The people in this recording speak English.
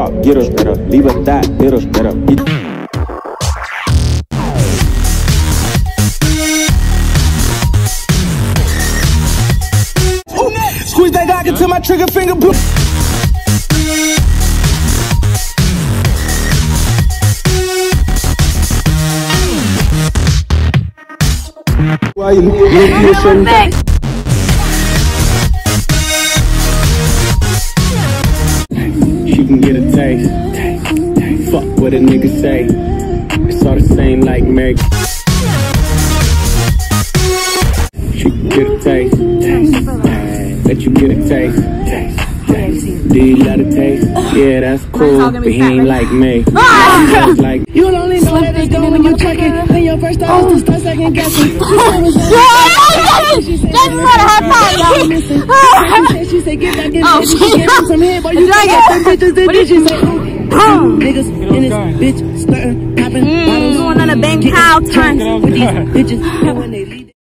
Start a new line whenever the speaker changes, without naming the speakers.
fuck, get her better. Leave her that, hit her better.
Squeeze that Glock until my trigger finger blue. Why you She can get a taste. Fuck what a nigga say. It's all the same like Mary. She can get a taste. Let you get a taste. Do you love a taste? Yeah, that's cool, but he ain't like me. Like you only know that it's going when you check it. Then your first thought is to start second guessing. She said, get back in there. She get some head, boy. You got some bitches. Then she say, niggas in this bitch starting popping bottles.
Going on a bang cow time
with these bitches when they leave.